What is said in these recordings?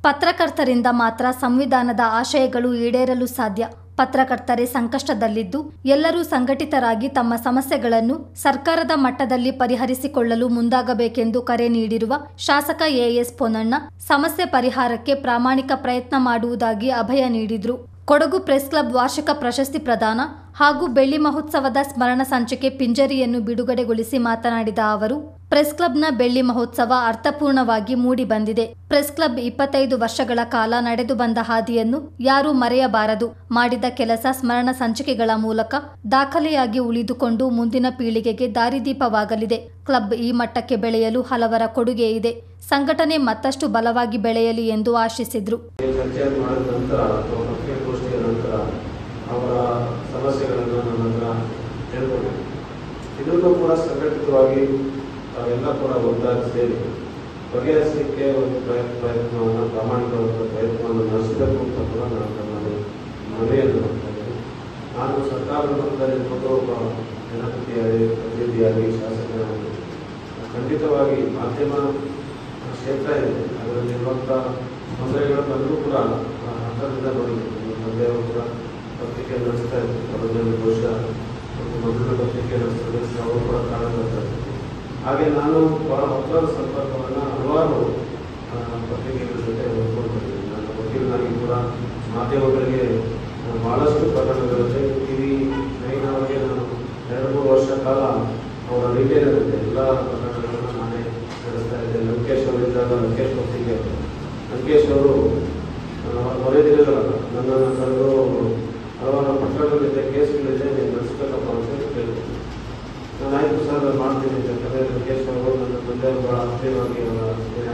ಪತ್ರಕರ್ತರಿಂದ ಮಾತ್ರ ಸಂವಿಧಾನದ ಆಶಯಗಳು ಈಡೇರಲು ಸಾಧ್ಯ. ಪತ್ರಕರ್ತರೇ ಸಂಕಷ್ಟದಲ್ಲಿದ್ದು ಎಲ್ಲರೂ ಸಂಘಟಿತರಾಗಿ ತಮ್ಮ ಸಮಸ್ಯೆಗಳನ್ನು ಸರ್ಕಾರದ ಮಟ್ಟದಲ್ಲಿ ಪರಿಹರಿಸಿಕೊಳ್ಳಲು ಮುಂದಾಗಬೇಕೆಂದು ಕರೆ ನೀಡಿರುವ ಶಾಸಕ ಎಎಸ್ ಪೊನ್ನಣ್ಣ ಸಮಸ್ಯೆ ಪರಿಹಾರಕ್ಕೆ ಪ್ರಾಮಾಣಿಕ ಪ್ರಯತ್ನ ಮಾಡುವುದಾಗಿ ಅಭಯ ನೀಡಿದರು. ಕೊಡಗು ಪ್ರೆಸ್ ಕ್ಲಬ್ ವಾರ್ಷಿಕ ಪ್ರಶಸ್ತಿ ಪ್ರದಾನ ಹಾಗೂ ಬೆಳ್ಳಿ ಮಹೋತ್ಸವದ ಸ್ಮರಣ ಸಂಚಿಕೆ ಪಿಂಜರಿಯನ್ನು ಬಿಡುಗಡೆಗೊಳಿಸಿ ಮಾತನಾಡಿದ ಅವರು, ಪ್ರೆಸ್ ಕ್ಲಬ್ನ ಬೆಳ್ಳಿ ಮಹೋತ್ಸವ ಅರ್ಥಪೂರ್ಣವಾಗಿ ಮೂಡಿ ಬಂದಿದೆ. ಪ್ರೆಸ್ ಕ್ಲಬ್ 25 ವರ್ಷಗಳ ಕಾಲ ನಡೆದು ಬಂದ ಹಾದಿಯನ್ನು ಯಾರೂ ಮರೆಯಬಾರದು. ಮಾಡಿದ ಕೆಲಸ ಸ್ಮರಣ ಸಂಚಿಕೆಗಳ ಮೂಲಕ ದಾಖಲೆಯಾಗಿ ಉಳಿದುಕೊಂಡು ಮುಂದಿನ ಪೀಳಿಗೆಗೆ ದಾರಿದೀಪವಾಗಲಿದೆ. ಕ್ಲಬ್ ಈ ಮಟ್ಟಕ್ಕೆ ಬೆಳೆಯಲು ಹಲವರ ಕೊಡುಗೆ ಇದೆ. ಸಂಘಟನೆ ಮತ್ತಷ್ಟು ಬಲವಾಗಿ ಬೆಳೆಯಲಿ ಎಂದು ಆಶಿಸಿದರು. ಅವರ ಸಮಸ್ಯೆಗಳನ್ನು ನನ್ನ ಹತ್ರ ಹೇಳ್ಕೊಬೇಕು. ಇದನ್ನು ಕೂಡ ಸಂಘಟಿತವಾಗಿ ನಾವೆಲ್ಲ ಕೂಡ ಒಂದಾಗಿ ಸೇರಿ ಬಗೆಹರಿಸಲಿಕ್ಕೆ ಒಂದು ಪ್ರಯತ್ನವನ್ನು ಪ್ರಾಮಾಣಿಕವಾದ ಪ್ರಯತ್ನವನ್ನು ನಡೆಸಬೇಕು ಅಂತ ಕೂಡ ನಾನು ನಮ್ಮಲ್ಲಿ ಮನವಿಯನ್ನು ಮಾಡ್ತಾ ಇದ್ದೀನಿ. ನಾನು ಸರ್ಕಾರದ ಮಟ್ಟದಲ್ಲಿ ಒಬ್ಬ ಪ್ರತಿನಿಧಿಯಾಗಿ ಶಾಸಕರಾಗಿ ಖಂಡಿತವಾಗಿ ಮಾಧ್ಯಮ ಕ್ಷೇತ್ರ ಇದೆ, ಅದರಲ್ಲಿರುವಂಥ ತೊಂದರೆಗಳನ್ನೂ ಕೂಡ ಹಂತದಿಂದ ನೋಡಿದ್ದೀನಿ. ತಂದೆಯವರು ಕೂಡ ಪತ್ರಿಕೆ ನಡೆಸ್ತಾ ಇದ್ರು, ಅದರಲ್ಲಿ ಬಹುಶಃ ಒಂದು ಮೊದಲ ಪತ್ರಿಕೆ ನಡೆಸಿದ್ರೆ ಅವರು ಕೂಡ ಕಾಣಬರ್ತಾ ಇದ್ರು. ಹಾಗೆ ನಾನು ಬಹಳ ಹತ್ತಿರದ ಸಂಪರ್ಕವನ್ನು ಹಲವಾರು ಪತ್ರಿಕೆಗಳ ಜೊತೆ ಹೊಂದ್ಕೊಂಡಿದ್ದೀನಿ. ನನ್ನ ವಕೀಲನಾಗಿ ಕೂಡ ಮಾಧ್ಯಮಗಳಿಗೆ ಬಹಳಷ್ಟು ಪ್ರಕರಣಗಳ ಜೊತೆ ಟಿವಿ 9 ಅವರಿಗೆ ನಾನು 2-3 ವರ್ಷ ಕಾಲ ಅವರ ರಿಟೇಲರ್ ಇದ್ದೆ. ಎಲ್ಲ ಪ್ರಕರಣಗಳನ್ನು ನಾನೇ ನಡೆಸ್ತಾ ಇದ್ದೆ. ಲಂಕೇಶ್ ಅವರಿದ್ದಾಗ ಲಂಕೇಶ್ ಪತ್ರಿಕೆ ಲಂಕೇಶ್ ಅವರು ಕೊನೆ ದಿನಗಳಲ್ಲ ನನ್ನನ್ನು ಕರೆದು ಹಲವಾರು ಪ್ರಕರಣಗಳಿದೆ, ಕೇಸ್ಗಳಿದೆ, ನೀವು ನಡೆಸಬೇಕಪ್ಪ ಅಂತ ಕೇಳಿದ್ರು. ನಾನು ಆಯ್ತು ಸರ್ ಮಾಡ್ತೀನಿ ಅಂತ ಕರೆ ಲಂಕೇಶ್ ಅವರು ನನ್ನ ತಂದೆಯವರು ಬಹಳ ಆಶ್ಚರ್ಯವಾಗಿ ಅವರ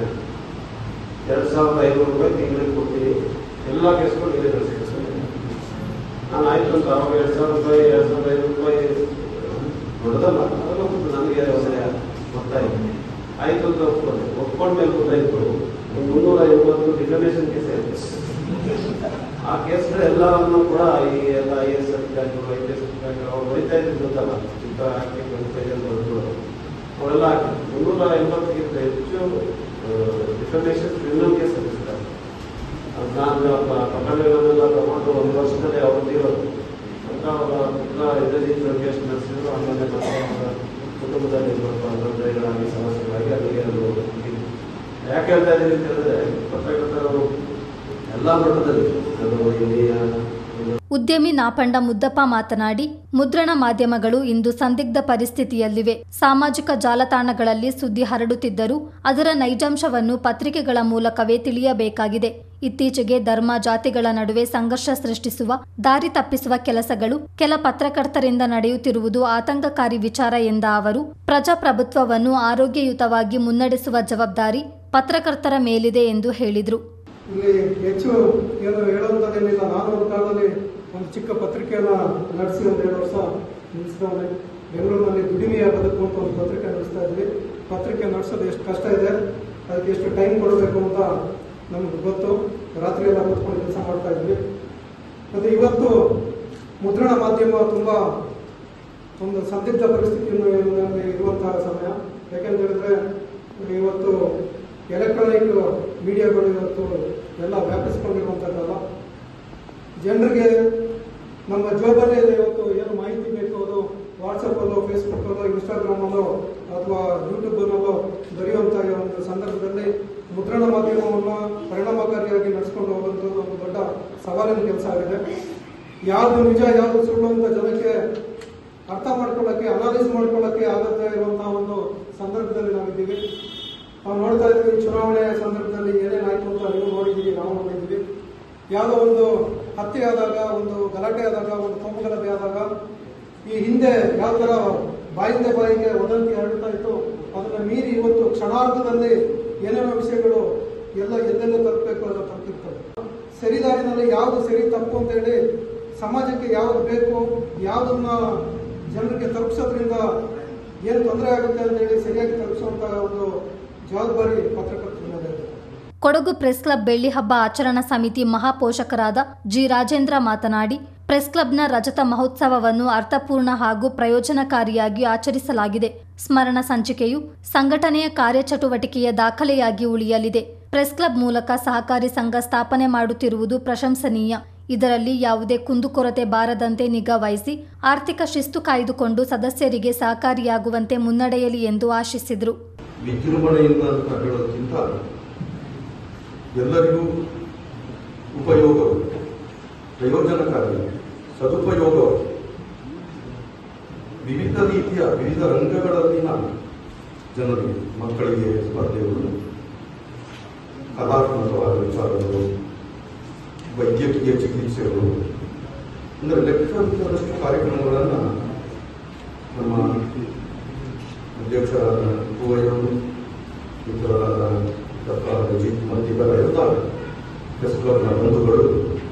2,500 ರೂಪಾಯಿ ತಿಂಗಳಿಗೆ ಕೊಡ್ತೀನಿ, ಎಲ್ಲ ಕೇಸ್ಗಳು ನೀವೇ ನಡೆಸ್ತೀನಿ ಸರ್. ನಾನು ಆಯ್ತು ಅಂತ ಅವಾಗ 2,000 ರೂಪಾಯಿ 2,500 ರೂಪಾಯಿ ದೊಡ್ಡದಲ್ಲ, ಅದೆಲ್ಲ ನನಗೆ ಹೊಸ ಮೊತ್ತ ಇದೆ. ಆಯ್ತು ಅಂತ ಒಪ್ಕೊಂಡ್ಮೇಲೆ ಗೊತ್ತಾಯ್ತು 350 ಡಿಫಮೇಷನ್ ಕೇಸ್ ಇದೆ. ಆ ಕೇಸ್ಗಳು ಎಲ್ಲವನ್ನು ಕೂಡ ಈ ಎಲ್ಲ IAS ಅಧಿಕಾರಿಗಳು IPS ಅಧಿಕಾರಿಗಳು ಅವ್ರು ಹೊಡಿತಾ ಇದ್ದು ಗೊತ್ತಲ್ಲ, ಚಿತ್ರ ಹಾಕಿ ಬರೆದು ಅವರೆಲ್ಲ ಹಾಕಿ 380ಕ್ಕಿಂತ ಹೆಚ್ಚು ಡಿಫಮೇಷನ್ ಕ್ರಿಮಿನಲ್ ಕೇಸ್ ನಡೆಸ್ತಾರೆ. ನಾನು ಪ್ರಕರಣಗಳನ್ನೆಲ್ಲ ತಗೊಂಡು 1 ವರ್ಷದಲ್ಲಿ ಅವ್ರು ತೀರೋದು ಅಂತ ಅವರ ಎದುರಿನ ಕೇಸ್ ನಡೆಸಿದ್ರು. ಆಮೇಲೆ ಮತ್ತೆ ಅವರ ಕುಟುಂಬದಲ್ಲಿ ತೊಂದರೆಗಳಾಗಿ ಸಮಸ್ಯೆಗಳಾಗಿ ಅಲ್ಲಿಗೆ ಅದು ಯಾಕೆ ಹೇಳ್ತಾ ಇದ್ದೀನಿ ಅಂತ ಹೇಳಿದ್ರೆ, ಪತ್ರಕರ್ತರು ಎಲ್ಲ ಮಟ್ಟದಲ್ಲಿ ಉದ್ಯಮಿ ನಾಪಂಡ ಮುದ್ದಪ್ಪ ಮಾತನಾಡಿ, ಮುದ್ರಣ ಮಾಧ್ಯಮಗಳು ಇಂದು ಸಂದಿಗ್ಧ ಪರಿಸ್ಥಿತಿಯಲ್ಲಿವೆ. ಸಾಮಾಜಿಕ ಜಾಲತಾಣಗಳಲ್ಲಿ ಸುದ್ದಿ ಹರಡುತ್ತಿದ್ದರೂ ಅದರ ನೈಜಾಂಶವನ್ನು ಪತ್ರಿಕೆಗಳ ಮೂಲಕವೇ ತಿಳಿಯಬೇಕಾಗಿದೆ. ಇತ್ತೀಚೆಗೆ ಧರ್ಮ ಜಾತಿಗಳ ನಡುವೆ ಸಂಘರ್ಷ ಸೃಷ್ಟಿಸುವ, ದಾರಿ ತಪ್ಪಿಸುವ ಕೆಲಸಗಳು ಕೆಲ ಪತ್ರಕರ್ತರಿಂದ ನಡೆಯುತ್ತಿರುವುದು ಆತಂಕಕಾರಿ ವಿಚಾರ ಎಂದ ಅವರು, ಪ್ರಜಾಪ್ರಭುತ್ವವನ್ನು ಆರೋಗ್ಯಯುತವಾಗಿ ಮುನ್ನಡೆಸುವ ಜವಾಬ್ದಾರಿ ಪತ್ರಕರ್ತರ ಮೇಲಿದೆ ಎಂದು ಹೇಳಿದರು. ಇಲ್ಲಿ ಹೆಚ್ಚು ಏನು ಹೇಳುವಂಥದ್ದೇನಿಲ್ಲ. ನಾನು ಒಂದು ಕಾಲದಲ್ಲಿ ಒಂದು ಚಿಕ್ಕ ಪತ್ರಿಕೆಯನ್ನು ನಡೆಸಿ 1-2 ವರ್ಷ ನಿಲ್ಲಿಸಿದವನೇ. ಬೆಂಗಳೂರಿನಲ್ಲಿ ದುಡಿಮೆಯ ಬದುಕು ಅಂತ ಒಂದು ಪತ್ರಿಕೆ ನಡೆಸ್ತಾ ಇದ್ವಿ. ಪತ್ರಿಕೆ ನಡೆಸೋದು ಎಷ್ಟು ಕಷ್ಟ ಇದೆ, ಅದಕ್ಕೆ ಎಷ್ಟು ಟೈಮ್ ಕೊಡಬೇಕು ಅಂತ ನಮ್ಗೆ ಗೊತ್ತು. ರಾತ್ರಿ ಎಲ್ಲ ಕೂತ್ಕೊಂಡು ಕೆಲಸ ಮಾಡ್ತಾ ಇದ್ವಿ. ಮತ್ತು ಇವತ್ತು ಮುದ್ರಣ ಮಾಧ್ಯಮ ತುಂಬ ಒಂದು ಸಂದಿಗ್ಧ ಪರಿಸ್ಥಿತಿಯಲ್ಲಿ ಇರುವಂತಹ ಸಮಯ. ಯಾಕೆಂತ ಹೇಳಿದ್ರೆ ಇವತ್ತು ಎಲೆಕ್ಟ್ರಾನಿಕ್ ಮೀಡಿಯಾಗಳು ಇವತ್ತು ಎಲ್ಲ ವ್ಯಾಪಿಸ್ಕೊಂಡಿರುವಂಥದ್ದಲ್ಲ. ಜನರಿಗೆ ನಮ್ಮ ಜೋಬಲ್ಲೇ ಇದೆ. ಇವತ್ತು ಏನು ಮಾಹಿತಿ ಬೇಕು ಅದು ವಾಟ್ಸಪ್ಪಲ್ಲೋ, ಫೇಸ್ಬುಕ್ಕಲ್ಲೋ, ಇನ್ಸ್ಟಾಗ್ರಾಮಲ್ಲೋ ಅಥವಾ ಯೂಟ್ಯೂಬ್ನಲ್ಲೋ ದೊರೆಯುವಂಥ ಒಂದು ಸಂದರ್ಭದಲ್ಲಿ ಮುದ್ರಣ ಮಾಧ್ಯಮವನ್ನು ಪರಿಣಾಮಕಾರಿಯಾಗಿ ನಡೆಸ್ಕೊಂಡು ಹೋಗುವಂಥದ್ದು ಒಂದು ದೊಡ್ಡ ಸವಾಲಿನ ಕೆಲಸ ಆಗಿದೆ. ಯಾವುದು ನಿಜ ಯಾವುದು ಸುಳ್ಳು ಅಂತ ಜನಕ್ಕೆ ಅರ್ಥ ಮಾಡ್ಕೊಳ್ಳೋಕ್ಕೆ, ಅನಾಲಿಸ್ ಮಾಡ್ಕೊಳ್ಳೋಕ್ಕೆ ಆಗದೇ ಇರುವಂತಹ ಒಂದು ಸಂದರ್ಭದಲ್ಲಿ ನಾವಿದ್ದೀವಿ. ನಾವು ನೋಡ್ತಾ ಇದ್ದೀವಿ, ಚುನಾವಣೆ ಸಂದರ್ಭದಲ್ಲಿ ಏನೇನಾಯ್ತು ಅಂತ ನೀವು ನೋಡಿದ್ದೀವಿ, ನಾವು ನೋಡಿದ್ದೀವಿ. ಯಾವುದೋ ಒಂದು ಹತ್ಯೆ ಆದಾಗ, ಒಂದು ಗಲಾಟೆ ಆದಾಗ, ಒಂದು ಕೋಮು ಗಲಭೆ ಆದಾಗ ಈ ಹಿಂದೆ ಯಾವ ಥರ ಬಾಯಿಂದ ಬಾಯಿಗೆ ವದಂತಿ ಹರಡ್ತಾ ಇತ್ತು, ಅದನ್ನು ಮೀರಿ ಇವತ್ತು ಕ್ಷಣಾರ್ಧದಲ್ಲಿ ಏನೇನೋ ವಿಷಯಗಳು ಎಲ್ಲೆಲ್ಲೂ ತಲುಪಬೇಕು ಅಂತ ತಲುಪಿರ್ತವೆ. ಸರಿದಾರಿನಲ್ಲಿ ಯಾವುದು ಸರಿ ತಪ್ಪು ಅಂತ ಹೇಳಿ ಸಮಾಜಕ್ಕೆ ಯಾವುದು ಬೇಕು, ಯಾವುದನ್ನ ಜನರಿಗೆ ತಲುಪಿಸೋದ್ರಿಂದ ಏನು ತೊಂದರೆ ಆಗುತ್ತೆ ಅಂತ ಹೇಳಿ ಸರಿಯಾಗಿ ತಲುಪಿಸುವಂತಹ ಒಂದು ಜವಾಬ್ದಾರಿ ಪತ್ರಕರ್ತರ ಮೇಲೆ ಇದೆ. ಕೊಡಗು ಪ್ರೆಸ್ ಕ್ಲಬ್ ಬೆಳ್ಳಿ ಹಬ್ಬ ಆಚರಣಾ ಸಮಿತಿ ಮಹಾಪೋಷಕರಾದ ಜಿ ರಾಜೇಂದ್ರ ಮಾತನಾಡಿ, ಪ್ರೆಸ್ ಕ್ಲಬ್ನ ರಜತ ಮಹೋತ್ಸವವನ್ನು ಅರ್ಥಪೂರ್ಣ ಹಾಗೂ ಪ್ರಯೋಜನಕಾರಿಯಾಗಿ ಆಚರಿಸಲಾಗಿದೆ. ಸ್ಮರಣ ಸಂಚಿಕೆಯು ಸಂಘಟನೆಯ ಕಾರ್ಯಚಟುವಟಿಕೆಯ ದಾಖಲೆಯಾಗಿ ಉಳಿಯಲಿದೆ. ಪ್ರೆಸ್ ಕ್ಲಬ್ ಮೂಲಕ ಸಹಕಾರಿ ಸಂಘ ಸ್ಥಾಪನೆ ಮಾಡುತ್ತಿರುವುದು ಪ್ರಶಂಸನೀಯ. ಇದರಲ್ಲಿ ಯಾವುದೇ ಕುಂದುಕೊರತೆ ಬಾರದಂತೆ ನಿಗಾ ವಹಿಸಿ ಆರ್ಥಿಕ ಶಿಸ್ತು ಕಾಯ್ದುಕೊಂಡು ಸದಸ್ಯರಿಗೆ ಸಹಕಾರಿಯಾಗುವಂತೆ ಮುನ್ನಡೆಯಲಿ ಎಂದು ಆಶಿಸಿದರು. ವಿಜೃಂಭಣೆಯಿಂದ ಅಂತ ಹೇಳೋದಕ್ಕಿಂತ ಎಲ್ಲರಿಗೂ ಉಪಯೋಗ, ಪ್ರಯೋಜನಕಾರಿ, ಸದುಪಯೋಗ, ವಿವಿಧ ರೀತಿಯ ವಿವಿಧ ರಂಗಗಳಲ್ಲಿನ ಜನರಿಗೆ, ಮಕ್ಕಳಿಗೆ ಸ್ಪರ್ಧೆಗಳು, ಕಲಾತ್ಮಕವಾದ ವಿಚಾರಗಳು, ವೈದ್ಯಕೀಯ ಚಿಕಿತ್ಸೆಗಳು, ಅಂದರೆ ಲೆಕ್ಕದಷ್ಟು ಕಾರ್ಯಕ್ರಮಗಳನ್ನು ನಮ್ಮ ಅಧ್ಯಕ್ಷರಾದ ಹೂವಯ್ಯವರು, ಮಿತ್ರರಾದ ಡಾಕ್ಟರ್ ಅಜಿತ್ ಮತ್ತಿತರ ಎಲ್ಲ ಪ್ರೆಸ್ ಕ್ಲಬ್ನ ಬಂಧುಗಳು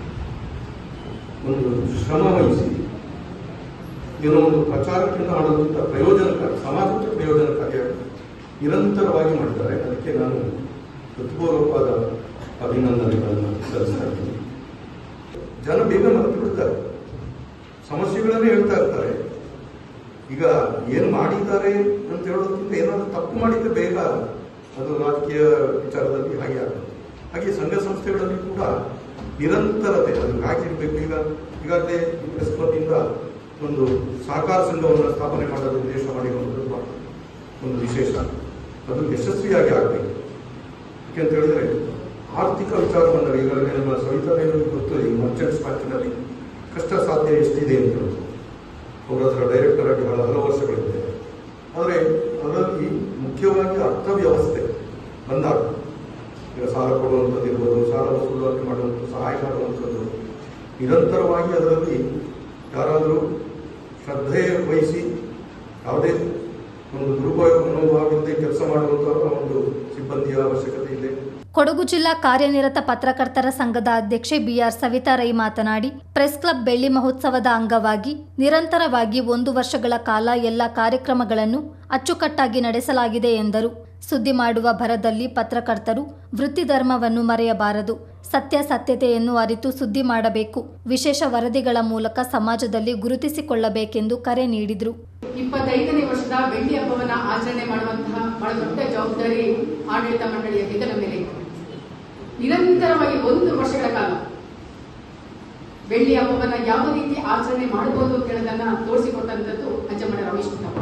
ಒಂದು ಶ್ರಮ ವಹಿಸಿ ಏನೋ ಒಂದು ಪ್ರಚಾರಕ್ಕಿಂತ ಮಾಡೋದಕ್ಕಿಂತ ಪ್ರಯೋಜನಕಾರಿ, ಸಮಾಜಕ್ಕೆ ಪ್ರಯೋಜನಕಾರಿಯಾಗಿ ನಿರಂತರವಾಗಿ ಮಾಡಿದ್ದಾರೆ. ಅದಕ್ಕೆ ನಾನು ಹೃತ್ಪೂರ್ವಕವಾದ ಅಭಿನಂದನೆಗಳನ್ನು ಸಲ್ಲಿಸ್ತಾ ಇದ್ದೀನಿ. ಜನ ಬೇಗ ಮರೆತು ಬಿಡ್ತಾರೆ, ಸಮಸ್ಯೆಗಳನ್ನೇ ಹೇಳ್ತಾ ಇರ್ತಾರೆ. ಈಗ ಏನು ಮಾಡಿದ್ದಾರೆ ಅಂತ ಹೇಳೋದಕ್ಕಿಂತ ಏನಾದರೂ ತಪ್ಪು ಮಾಡಿದ್ರೆ ಬೇಗ ಅದು ರಾಜಕೀಯ ವಿಚಾರದಲ್ಲಿ ಹಾಗೆ ಆಗುತ್ತೆ. ಹಾಗೆ ಸಂಘ ಸಂಸ್ಥೆಗಳಲ್ಲಿ ಕೂಡ ನಿರಂತರತೆ ಅದು ಹಾಗಿರಬೇಕು. ಈಗಾಗಲೇ ಪ್ರೆಸ್ ಕ್ಲಬ್ನಿಂದ ಒಂದು ಸಹಕಾರ ಸಂಘವನ್ನು ಸ್ಥಾಪನೆ ಮಾಡೋದು ಉದ್ದೇಶ ಮಾಡಿರುವಂಥದ್ದು ಒಂದು ವಿಶೇಷ. ಅದು ಯಶಸ್ವಿಯಾಗಿ ಆಗಬೇಕು. ಯಾಕೆಂತ ಹೇಳಿದ್ರೆ ಆರ್ಥಿಕ ವಿಚಾರ ಬಂದಾಗ ಈಗಾಗಲೇ ನಮ್ಮ ಸವಿತಾದೇವರಿಗೆ ಗೊತ್ತು, ಈ ಮರ್ಚೆಂಟ್ಸ್ ಬ್ಯಾಂಕಿನಲ್ಲಿ ಕಷ್ಟ ಸಾಧ್ಯ ಎಷ್ಟಿದೆ ಅಂತ ಹೇಳೋದು. ಅವರ ಹತ್ರ ಡೈರೆಕ್ಟರ್ ಆಗಿ ಹಲವು ವರ್ಷಗಳಿದೆ. ಆದರೆ ಅದರಲ್ಲಿ ಮುಖ್ಯವಾಗಿ ಅರ್ಥವ್ಯವಸ್ಥೆ ಬಂದಾಗ ಈಗ ಸಾಲ ಕೊಡುವಂಥದ್ದು ಇರ್ಬೋದು, ಸಾಲ ವಸೂಲಾತಿ ಮಾಡುವಂಥದ್ದು, ಸಹಾಯ ಮಾಡುವಂಥದ್ದು, ನಿರಂತರವಾಗಿ ಅದರಲ್ಲಿ ಯಾರಾದರೂ ಶ್ರದ್ಧೆ ವಹಿಸಿ ಯಾವುದೇ ಒಂದು ದುರುಪಯೋಗ ಮನೋಭಾವದಿಂದ ಕೆಲಸ ಮಾಡುವಂತಹ ಒಂದು ಸಿಬ್ಬಂದಿಯ ಅವಶ್ಯಕತೆ ಇದೆ. ಕೊಡಗು ಜಿಲ್ಲಾ ಕಾರ್ಯನಿರತ ಪತ್ರಕರ್ತರ ಸಂಘದ ಅಧ್ಯಕ್ಷೆ ಬಿಆರ್ ಸವಿತಾ ರೈ ಮಾತನಾಡಿ, ಪ್ರೆಸ್ ಕ್ಲಬ್ ಬೆಳ್ಳಿ ಮಹೋತ್ಸವದ ಅಂಗವಾಗಿ ನಿರಂತರವಾಗಿ 1 ವರ್ಷಗಳ ಕಾಲ ಎಲ್ಲ ಕಾರ್ಯಕ್ರಮಗಳನ್ನು ಅಚ್ಚುಕಟ್ಟಾಗಿ ನಡೆಸಲಾಗಿದೆ ಎಂದರು. ಸುದ್ದಿ ಮಾಡುವ ಭರದಲ್ಲಿ ಪತ್ರಕರ್ತರು ವೃತ್ತಿ ಧರ್ಮವನ್ನು ಮರೆಯಬಾರದು. ಸತ್ಯಾಸತ್ಯತೆಯನ್ನು ಅರಿತು ಸುದ್ದಿ ಮಾಡಬೇಕು. ವಿಶೇಷ ವರದಿಗಳ ಮೂಲಕ ಸಮಾಜದಲ್ಲಿ ಗುರುತಿಸಿಕೊಳ್ಳಬೇಕೆಂದು ಕರೆ ನೀಡಿದರು. 25ನೇ ವರ್ಷದ ಬೆಳ್ಳಿ ಹಬ್ಬವನ್ನು ಆಚರಣೆ ಮಾಡುವಂತಹ ಬಹಳ ದೊಡ್ಡ ಜವಾಬ್ದಾರಿ ಆಡಳಿತ ಮಂಡಳಿಯ ಹೆಗಲ ಮೇಲೆ ಇದೆ. ನಿರಂತರವಾಗಿ 1 ವರ್ಷಗಳ ಕಾಲ ಬೆಳ್ಳಿ ಹಬ್ಬವನ್ನು ಯಾವ ರೀತಿ ಆಚರಣೆ ಮಾಡಬಹುದು ಅಂತ ಹೇಳೋದನ್ನ ತೋರಿಸಿಕೊಟ್ಟಂತದ್ದು ಅಜ್ಜಮಡ ರಮೇಶ್ ಕುಟ್ಟಪ್ಪ.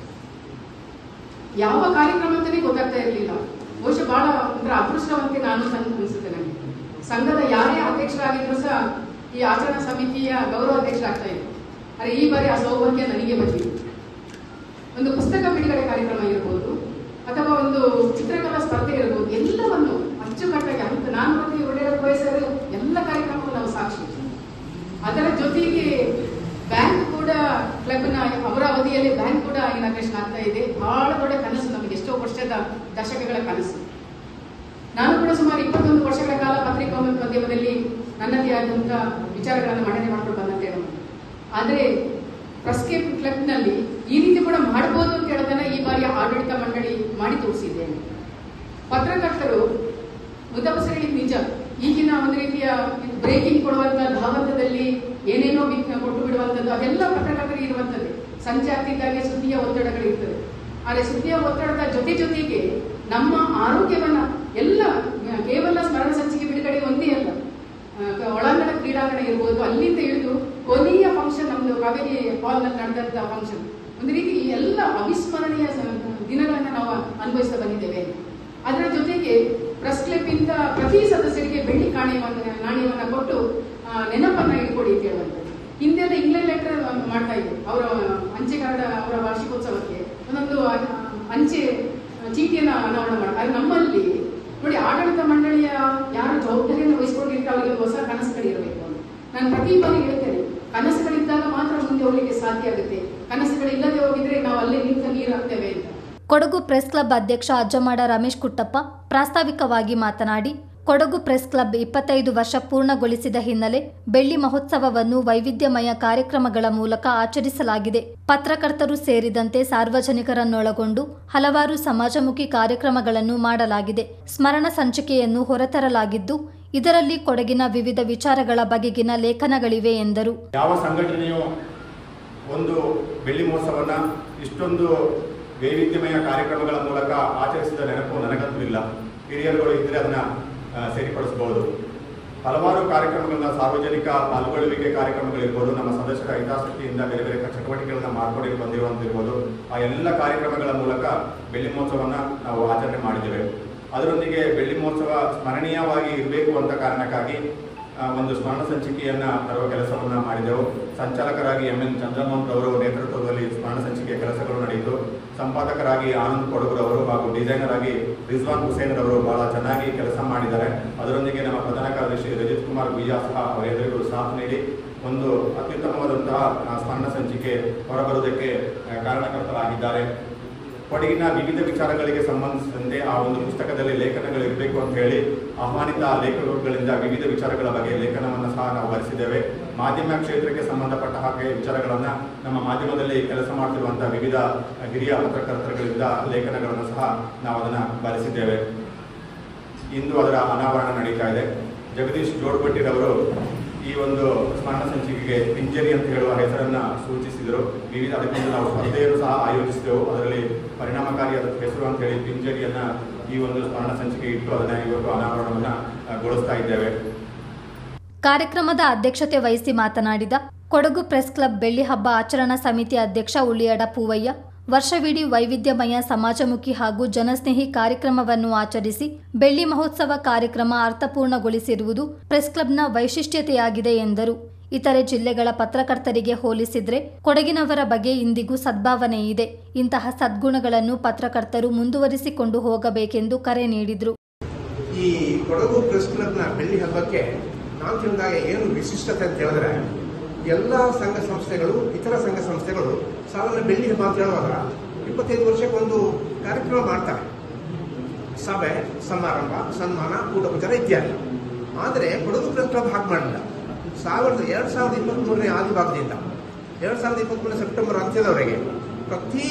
ಯಾವ ಕಾರ್ಯಕ್ರಮ ಅಂತಾನೆ ಗೊತ್ತಾಗ್ತಾ ಇರಲಿಲ್ಲ. ಬಹುಶಃ ಬಹಳ ಅಂದ್ರೆ ಅದೃಷ್ಟವಂತೆ ನಾನು ಅನಿಸುತ್ತೆ ನನಗೆ. ಸಂಘದ ಯಾರೇ ಅಧ್ಯಕ್ಷರಾಗಿದ್ರು ಸಹ ಈ ಆಚರಣಾ ಸಮಿತಿಯ ಗೌರವ ಅಧ್ಯಕ್ಷರಾಗ್ತಾ ಇದ್ರು. ಆದರೆ ಈ ಬಾರಿ ಆ ಸೌಭಾಗ್ಯ ನನಗೆ ಬಂದಿದೆ. ಒಂದು ಪುಸ್ತಕ ಬಿಡುಗಡೆ ಕಾರ್ಯಕ್ರಮ ಇರಬಹುದು ಅಥವಾ ಒಂದು ಚಿತ್ರಕಲಾ ಸ್ಪರ್ಧೆ ಇರಬಹುದು, ಎಲ್ಲವನ್ನು ಅಚ್ಚುಕಟ್ಟಾಗಿ ಅಂತ ನಾನು ಮತ್ತು ಒಳ್ಳೆಯ ವಯಸ್ಸರು ಎಲ್ಲ ಕಾರ್ಯಕ್ರಮಕ್ಕೂ ನಾವು ಸಾಕ್ಷಿ. ಅದರ ಜೊತೆಗೆ ಬ್ಯಾಂಕ್ ಕೂಡ ಕ್ಲಬ್ನ ಅವರ ಅವಧಿಯಲ್ಲಿ ಬ್ಯಾಂಕ್ ಕೂಡ ಇನಾಗ್ರೇಷನ್ ಆಗ್ತಾ ಇದೆ. ಬಹಳ ದೊಡ್ಡ ಕನಸು ನಮಗೆ, ಎಷ್ಟೋ ವರ್ಷದ ದಶಕಗಳ ಕನಸು. ನಾನು ಕೂಡ ಸುಮಾರು 21 ವರ್ಷಗಳ ಕಾಲ ಪತ್ರಿಕೋದ್ಯಮದಲ್ಲಿ ನನ್ನದೇ ಆದಂತಹ ವಿಚಾರಗಳನ್ನು ಮಂಡನೆ ಮಾಡ್ಕೊಂಡು ಬಂದಂತೆ ಹೇಳೋದು. ಆದರೆ ಪ್ರೆಸ್ ಕ್ಲಬ್ನಲ್ಲಿ ಈ ರೀತಿ ಕೂಡ ಮಾಡಬಹುದು ಅಂತ ಹೇಳೋದನ್ನ ಈ ಬಾರಿಯ ಆಡಳಿತ ಮಂಡಳಿ ಮಾಡಿ ತೋರಿಸಿದ್ದೇನೆ. ಪತ್ರಕರ್ತರು ಮುದ್ದಬಸರಿಗೆ ನಿಜ ಈಗಿನ ಒಂದು ರೀತಿಯ ಬ್ರೇಕಿಂಗ್ ಕೊಡುವಂತ ಧಾವಂತದಲ್ಲಿ ಏನೇನೋ ಕೊಟ್ಟು ಬಿಡುವಂಥದ್ದು ಅದೆಲ್ಲ ಪತ್ರಕರ್ತರಿಗೆ ಇರುವಂಥದ್ದು. ಸಂಜೆ ಆಗ್ತಿದ್ದಾಗೆ ಸುದ್ದಿಯ ಒತ್ತಡಗಳು ಇರ್ತದೆ. ಆದರೆ ಸುದ್ದಿಯ ಒತ್ತಡದ ಜೊತೆಗೆ ನಮ್ಮ ಆರೋಗ್ಯವನ್ನ ಎಲ್ಲ ಕೇವಲ ಸ್ಮರಣ ಸಂಚಿಕೆ ಬಿಡುಗಡೆ ಒಂದೇ ಅಲ್ಲ, ಒಳಾಂಗಣ ಕ್ರೀಡಾಂಗಣ ಇರ್ಬೋದು, ಅಲ್ಲಿಂದ ಹಿಡಿದು ಕೊನೆಯ ಫಂಕ್ಷನ್ ನಮ್ದು ಕಾವೇರಿ ಹಾಲ್ನಲ್ಲಿ ನಡೆದಂತ ಫಂಕ್ಷನ್, ಒಂದು ರೀತಿ ಈ ಎಲ್ಲ ಅವಿಸ್ಮರಣೀಯ ದಿನಗಳನ್ನ ನಾವು ಅನುಭವಿಸ್ತಾ ಬಂದಿದ್ದೇವೆ. ಅದರ ಜೊತೆಗೆ ಪ್ರೆಸ್ ಕ್ಲಬ್ ಇಂದ ಪ್ರತಿ ಸದಸ್ಯರಿಗೆ ಬೆಳ್ಳಿ ನಾಣ್ಯವನ್ನ ಕೊಟ್ಟು ನೆನಪನ್ನ ಇಟ್ಕೊಡಿ ಅಂತ ಹೇಳುವಂಥದ್ದು. ಹಿಂದೆಲ್ಲ ಇಂಗ್ಲೆಂಡ್ ಲೆಟರ್ ಮಾಡ್ತಾ ಇದ್ರು ಅವರ ಅಂಚೆ ಕಾರ್ಡ್ ಅವರ ವಾರ್ಷಿಕೋತ್ಸವಕ್ಕೆ ಒಂದೊಂದು ಅಂಚೆ ಚೀಟಿಯನ್ನು ಅನಾವರಣ ಮಾಡಿ. ಆದರೆ ನಮ್ಮಲ್ಲಿ ನೋಡಿ ಆಡಳಿತ ಮಂಡಳಿಯ ಯಾರು ಜವಾಬ್ದಾರಿಯನ್ನು ವಹಿಸ್ಕೊಂಡಿರ್ತಾರೆ ಅವರಿಗೆ ಹೊಸ ಕನಸುಗಳಿರಬೇಕು ಅಂತ ನಾನು ಪ್ರತಿ ಬಾರಿ ಹೇಳ್ತೇನೆ. ಕನಸುಗಳಿದ್ದಾಗ ಮಾತ್ರ ಮುಂದೆ ಹೋಗ್ಲಿಕ್ಕೆ ಸಾಧ್ಯ ಆಗುತ್ತೆ. ಕನಸುಗಳಿಲ್ಲದೆ ಹೋಗಿದ್ರೆ ನಾವು ಅಲ್ಲೇ ನಿಂತ ನೀರಾಗ್ತೇವೆ ಅಂತ. ಕೊಡಗು ಪ್ರೆಸ್ ಕ್ಲಬ್ ಅಧ್ಯಕ್ಷ ಅಜ್ಜಮಾಡ ರಮೇಶ್ ಕುಟ್ಟಪ್ಪ ಪ್ರಾಸ್ತಾವಿಕವಾಗಿ ಮಾತನಾಡಿ, ಕೊಡಗು ಪ್ರೆಸ್ ಕ್ಲಬ್ 25 ವರ್ಷ ಪೂರ್ಣಗೊಳಿಸಿದ ಹಿನ್ನೆಲೆ ಬೆಳ್ಳಿ ಮಹೋತ್ಸವವನ್ನು ವೈವಿಧ್ಯಮಯ ಕಾರ್ಯಕ್ರಮಗಳ ಮೂಲಕ ಆಚರಿಸಲಾಗಿದೆ. ಪತ್ರಕರ್ತರು ಸೇರಿದಂತೆ ಸಾರ್ವಜನಿಕರನ್ನೊಳಗೊಂಡು ಹಲವಾರು ಸಮಾಜಮುಖಿ ಕಾರ್ಯಕ್ರಮಗಳನ್ನು ಮಾಡಲಾಗಿದೆ. ಸ್ಮರಣ ಸಂಚಿಕೆಯನ್ನು ಹೊರತರಲಾಗಿದ್ದು ಇದರಲ್ಲಿ ಕೊಡಗಿನ ವಿವಿಧ ವಿಚಾರಗಳ ಬಗೆಗಿನ ಲೇಖನಗಳಿವೆ ಎಂದರು. ಯಾವ ಸಂಘಟನೆಯು ಒಂದು ಬೆಳ್ಳಿ ಮಹೋತ್ಸವವನ್ನು ಇಷ್ಟೊಂದು ವೈವಿಧ್ಯಮಯ ಕಾರ್ಯಕ್ರಮಗಳ ಮೂಲಕ ಆಚರಿಸಿದ ನೆನಪು ನನಗಂತೂ ಇಲ್ಲ. ಹಿರಿಯರುಗಳು ಇದ್ದರೆ ಅದನ್ನು ಸೇರಿಪಡಿಸಬಹುದು. ಹಲವಾರು ಕಾರ್ಯಕ್ರಮಗಳನ್ನ, ಸಾರ್ವಜನಿಕ ಪಾಲ್ಗೊಳ್ಳುವಿಕೆ ಕಾರ್ಯಕ್ರಮಗಳಿರ್ಬೋದು, ನಮ್ಮ ಸದಸ್ಯರ ಹಿತಾಸಕ್ತಿಯಿಂದ ಬೇರೆ ಬೇರೆ ಚಟುವಟಿಕೆಗಳನ್ನ ಮಾಡ್ಕೊಂಡು ಬಂದಿರುವಂತಿರ್ಬೋದು, ಆ ಎಲ್ಲ ಕಾರ್ಯಕ್ರಮಗಳ ಮೂಲಕ ಬೆಳ್ಳಿ ಮಹೋತ್ಸವವನ್ನು ನಾವು ಆಚರಣೆ ಮಾಡಿದ್ದೇವೆ. ಅದರೊಂದಿಗೆ ಬೆಳ್ಳಿ ಮಹೋತ್ಸವ ಸ್ಮರಣೀಯವಾಗಿ ಇರಬೇಕು ಅಂತ ಕಾರಣಕ್ಕಾಗಿ ಒಂದು ಸ್ಮರಣ ಸಂಚಿಕೆಯನ್ನು ತರುವ ಕೆಲಸವನ್ನು ಮಾಡಿದೆವು. ಸಂಚಾಲಕರಾಗಿ MN ಚಂದ್ರಮೋಹನ್ ರವರು ನೇತೃತ್ವದಲ್ಲಿ ಸ್ಮರಣ ಸಂಚಿಕೆಯ ಕೆಲಸಗಳು ನಡೆಯಿತು. ಸಂಪಾದಕರಾಗಿ ಆನಂದ್ ಕೊಡಗುರವರು ಹಾಗೂ ಡಿಸೈನರ್ ಆಗಿ ರಿಜ್ವಾನ್ ಹುಸೇನ್ ರವರು ಬಹಳ ಚೆನ್ನಾಗಿ ಕೆಲಸ ಮಾಡಿದ್ದಾರೆ. ಅದರೊಂದಿಗೆ ನಮ್ಮ ಪ್ರಧಾನ ಕಾರ್ಯದರ್ಶಿ ರಜಿತ್ ಕುಮಾರ್ ಬಿಜಾ ಸಹ ಅವರೆಲ್ಲರಿಗೂ ಸಾಥ್ ನೀಡಿ ಒಂದು ಅತ್ಯುತ್ತಮವಾದಂತಹ ಸ್ಮರಣ ಸಂಚಿಕೆ ಹೊರಬರುವುದಕ್ಕೆ ಕಾರಣಕರ್ತರಾಗಿದ್ದಾರೆ. ಕೊಡಗಿನ ವಿವಿಧ ವಿಚಾರಗಳಿಗೆ ಸಂಬಂಧಿಸಿದಂತೆ ಆ ಒಂದು ಪುಸ್ತಕದಲ್ಲಿ ಲೇಖನಗಳು ಇರಬೇಕು ಅಂತ ಹೇಳಿ ಆಹ್ವಾನಿತ ಲೇಖಕರುಗಳಿಂದ ವಿವಿಧ ವಿಚಾರಗಳ ಬಗ್ಗೆ ಲೇಖನವನ್ನು ಸಹ ನಾವು ಬರೆಸಿದ್ದೇವೆ. ಮಾಧ್ಯಮ ಕ್ಷೇತ್ರಕ್ಕೆ ಸಂಬಂಧಪಟ್ಟ ಹಾಗೆ ವಿಚಾರಗಳನ್ನು ನಮ್ಮ ಮಾಧ್ಯಮದಲ್ಲಿ ಕೆಲಸ ಮಾಡ್ತಿರುವಂತಹ ವಿವಿಧ ಹಿರಿಯ ಪತ್ರಕರ್ತರುಗಳಿಂದ ಲೇಖನಗಳನ್ನು ಸಹ ನಾವು ಅದನ್ನು ಬರೆಸಿದ್ದೇವೆ. ಇಂದು ಅದರ ಅನಾವರಣ ನಡೀತಾ ಇದೆ. ಜಗದೀಶ್ ಜೋಡ್ಬಟ್ಟಿರವರು ಈ ಒಂದು ಸ್ಮರಣ ಸಂಚಿಕೆಗೆ ಪಿಂಜರಿ ಅಂತ ಹೇಳುವ ಹೆಸರನ್ನು ಸೂಚಿಸಿದರು. ವಿವಿಧ ಅದಕ್ಕಿಂತ ನಾವು ಸ್ಪರ್ಧೆಯನ್ನು ಸಹ ಆಯೋಜಿಸಿದೆವು. ಅದರಲ್ಲಿ ಪರಿಣಾಮಕಾರಿಯಾದ ಹೆಸರು ಅಂತ ಹೇಳಿ ಪಿಂಜರಿಯನ್ನು ಈ ಒಂದು ಸ್ಮರಣ ಸಂಚಿಕೆ ಇಟ್ಟು ಅದನ್ನು ಇವತ್ತು ಅನಾವರಣವನ್ನು ಗೊಳಿಸ್ತಾ ಇದ್ದೇವೆ. ಕಾರ್ಯಕ್ರಮದ ಅಧ್ಯಕ್ಷತೆ ವಹಿಸಿ ಮಾತನಾಡಿದ ಕೊಡಗು ಪ್ರೆಸ್ ಕ್ಲಬ್ ಬೆಳ್ಳಿ ಹಬ್ಬ ಆಚರಣಾ ಸಮಿತಿ ಅಧ್ಯಕ್ಷ ಉಳ್ಳಿಯಡ ಪೂವಯ್ಯ, ವರ್ಷವಿಡೀ ವೈವಿಧ್ಯಮಯ ಸಮಾಜಮುಖಿ ಹಾಗೂ ಜನಸ್ನೇಹಿ ಕಾರ್ಯಕ್ರಮವನ್ನು ಆಚರಿಸಿ ಬೆಳ್ಳಿ ಮಹೋತ್ಸವ ಕಾರ್ಯಕ್ರಮ ಅರ್ಥಪೂರ್ಣಗೊಳಿಸಿರುವುದು ಪ್ರೆಸ್ ಕ್ಲಬ್ನ ವೈಶಿಷ್ಟ್ಯತೆಯಾಗಿದೆ ಎಂದರು. ಇತರೆ ಜಿಲ್ಲೆಗಳ ಪತ್ರಕರ್ತರಿಗೆ ಹೋಲಿಸಿದ್ರೆ ಕೊಡಗಿನವರ ಬಗ್ಗೆ ಇಂದಿಗೂ ಸದ್ಭಾವನೆ ಇದೆ. ಇಂತಹ ಸದ್ಗುಣಗಳನ್ನು ಪತ್ರಕರ್ತರು ಮುಂದುವರಿಸಿಕೊಂಡು ಹೋಗಬೇಕೆಂದು ಕರೆ ನೀಡಿದರು. ಈ ಕೊಡಗು ಪ್ರೆಸ್ ಕ್ಲಬ್ನ ಬೆಳ್ಳಿ ಹಬ್ಬಕ್ಕೆ ನಾವು ತಿಳಿದಾಗ ಏನು ವಿಶಿಷ್ಟತೆ ಅಂತ ಹೇಳಿದ್ರೆ, ಎಲ್ಲ ಸಂಘ ಸಂಸ್ಥೆಗಳು, ಇತರ ಸಂಘ ಸಂಸ್ಥೆಗಳು ಸಾಧಾರಣ ಬೆಳ್ಳಿ ಹಬ್ಬ ಅಂತ ಹೇಳುವಾಗ 25 ವರ್ಷಕ್ಕೆ ಒಂದು ಕಾರ್ಯಕ್ರಮ ಮಾಡ್ತಾರೆ. ಸಭೆ, ಸಮಾರಂಭ, ಸನ್ಮಾನ, ಊಟ ಉಪಚಾರ ಇತ್ಯಾದಿ. ಆದರೆ ಕೊಡಗು ಪ್ರೆಸ್ ಕ್ಲಬ್ ಹಾಗೆ ಮಾಡಲಿಲ್ಲ. 2023ನೇ ಆದಿಭಾಗದಿಂದ 2023 ಸೆಪ್ಟೆಂಬರ್ ಅಂತ್ಯದವರೆಗೆ ಪ್ರತಿ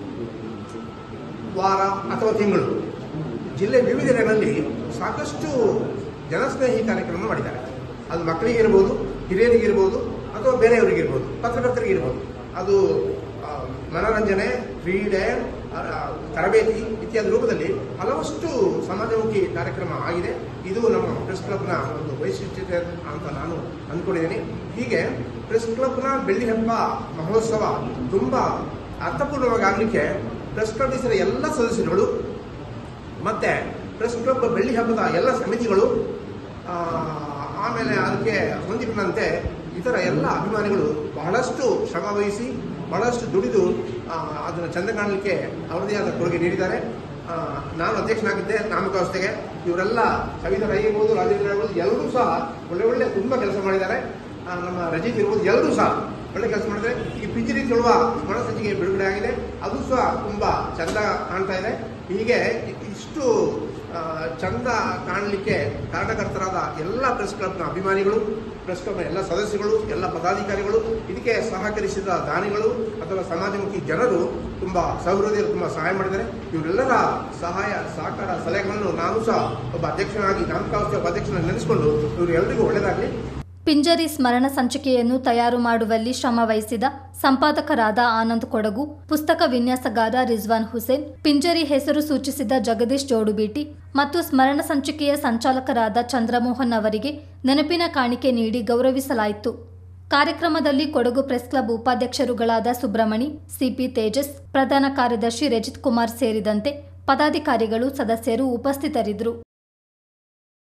ವಾರ ಅಥವಾ ತಿಂಗಳು ಜಿಲ್ಲೆ ವಿವಿಧೆಡೆಗಳಲ್ಲಿ ಸಾಕಷ್ಟು ಜನಸ್ನೇಹಿ ಕಾರ್ಯಕ್ರಮ ಮಾಡಿದ್ದಾರೆ. ಅದು ಮಕ್ಕಳಿಗಿರ್ಬೋದು, ಹಿರಿಯರಿಗಿರ್ಬೋದು, ಅಥವಾ ಬೇರೆಯವರಿಗಿರ್ಬೋದು, ಪತ್ರಕರ್ತರಿಗಿರ್ಬೋದು. ಅದು ಮನೋರಂಜನೆ, ಕ್ರೀಡೆ, ತರಬೇತಿ ಇತ್ಯಾದಿ ರೂಪದಲ್ಲಿ ಹಲವಷ್ಟು ಸಮಾಜಮುಖಿ ಕಾರ್ಯಕ್ರಮ ಆಗಿದೆ. ಇದು ನಮ್ಮ ಪ್ರೆಸ್ ಕ್ಲಬ್ನ ಒಂದು ವೈಶಿಷ್ಟ್ಯತೆ ಅಂತ ನಾನು ಅಂದ್ಕೊಂಡಿದ್ದೀನಿ. ಹೀಗೆ ಪ್ರೆಸ್ ಕ್ಲಬ್ನ ಬೆಳ್ಳಿ ಹಬ್ಬ ಮಹೋತ್ಸವ ತುಂಬ ಅರ್ಥಪೂರ್ಣವಾಗಿ ಆಗಲಿಕ್ಕೆ ಪ್ರೆಸ್ ಕ್ಲಬ್ ಹೆಸರ ಎಲ್ಲ ಸದಸ್ಯರುಗಳು ಮತ್ತೆ ಪ್ರೆಸ್ ಕ್ಲಬ್ ಬೆಳ್ಳಿ ಹಬ್ಬದ ಎಲ್ಲ ಸಮಿತಿಗಳು, ಆಮೇಲೆ ಅದಕ್ಕೆ ಹೊಂದಿಕೊಂಡಂತೆ ಇತರ ಎಲ್ಲ ಅಭಿಮಾನಿಗಳು ಬಹಳಷ್ಟು ಶ್ರಮ ವಹಿಸಿ, ಬಹಳಷ್ಟು ದುಡಿದು ಅದನ್ನು ಚಂದ ಕಾಣಲಿಕ್ಕೆ ಅವರದೇ ಆದ ಕೊಡುಗೆ ನೀಡಿದ್ದಾರೆ. ನಾನು ಅಧ್ಯಕ್ಷನಾಗಿದ್ದೆ ನಾಮಕಾವಸ್ಥೆಗೆ. ಇವರೆಲ್ಲ ಕವಿತರ ಆಗಿರ್ಬೋದು, ರಾಜೇಂದ್ರ ಇರ್ಬೋದು, ಎಲ್ಲರೂ ಸಹ ಒಳ್ಳೆ ತುಂಬ ಕೆಲಸ ಮಾಡಿದ್ದಾರೆ. ನಮ್ಮ ರಜಿತ್ ಇರ್ಬೋದು, ಎಲ್ಲರೂ ಸಹ ಒಳ್ಳೆ ಕೆಲಸ ಮಾಡಿದ್ದಾರೆ. ಈ ಪಿಂಜರಿ ತುಳುವ ಸ್ಮರಣ ಸಂಚಿಕೆ ಬಿಡುಗಡೆ ಆಗಿದೆ. ಅದು ಸಹ ತುಂಬ ಚಂದ ಕಾಣ್ತಾ ಇದೆ. ಹೀಗೆ ಇಷ್ಟು ಚಂದ ಕಾಣಲಿಕ್ಕೆ ಕಾರಣಕರ್ತರಾದ ಎಲ್ಲ ಪ್ರೆಸ್ ಕ್ಲಬ್ನ ಅಭಿಮಾನಿಗಳು, ಪ್ರೆಸ್ ಕ್ಲಬ್ನ ಎಲ್ಲ ಸದಸ್ಯಗಳು, ಎಲ್ಲ ಪದಾಧಿಕಾರಿಗಳು, ಇದಕ್ಕೆ ಸಹಕರಿಸಿದ ದಾನಿಗಳು ಅಥವಾ ಸಮಾಜಮುಖಿ ಜನರು ತುಂಬ ಸಹೃದಯರು ತುಂಬ ಸಹಾಯ ಮಾಡಿದ್ದಾರೆ. ಇವರೆಲ್ಲರ ಸಹಾಯ, ಸಹಕಾರ, ಸಲಹೆಗಳನ್ನು ನಾನು ಸಹ ಒಬ್ಬ ಅಧ್ಯಕ್ಷನಾಗಿ, ನಾಮಕಾವಸ್ಥೆ ಒಬ್ಬ ಅಧ್ಯಕ್ಷನಾಗಿ ನೆನೆಸಿಕೊಂಡು ಇವರು ಎಲ್ಲರಿಗೂ ಒಳ್ಳೆಯದಾಗಲಿ. ಪಿಂಜರಿ ಸ್ಮರಣ ಸಂಚಿಕೆಯನ್ನು ತಯಾರು ಮಾಡುವಲ್ಲಿ ಶ್ರಮ ವಹಿಸಿದ ಸಂಪಾದಕರಾದ ಆನಂದ್ ಕೊಡಗು, ಪುಸ್ತಕ ವಿನ್ಯಾಸಗಾರ ರಿಜ್ವಾನ್ ಹುಸೇನ್, ಪಿಂಜರಿ ಹೆಸರು ಸೂಚಿಸಿದ ಜಗದೀಶ್ ಜೋಡುಬೀಟಿ ಮತ್ತು ಸ್ಮರಣ ಸಂಚಿಕೆಯ ಸಂಚಾಲಕರಾದ ಚಂದ್ರಮೋಹನ್ ಅವರಿಗೆ ನೆನಪಿನ ಕಾಣಿಕೆ ನೀಡಿ ಗೌರವಿಸಲಾಯಿತು. ಕಾರ್ಯಕ್ರಮದಲ್ಲಿ ಕೊಡಗು ಪ್ರೆಸ್ ಕ್ಲಬ್ ಉಪಾಧ್ಯಕ್ಷರುಗಳಾದ ಸುಬ್ರಮಣಿ, ಸಿಪಿ ತೇಜಸ್, ಪ್ರಧಾನ ಕಾರ್ಯದರ್ಶಿ ರಜಿತ್ ಕುಮಾರ್ ಸೇರಿದಂತೆ ಪದಾಧಿಕಾರಿಗಳು, ಸದಸ್ಯರು ಉಪಸ್ಥಿತರಿದ್ದರು.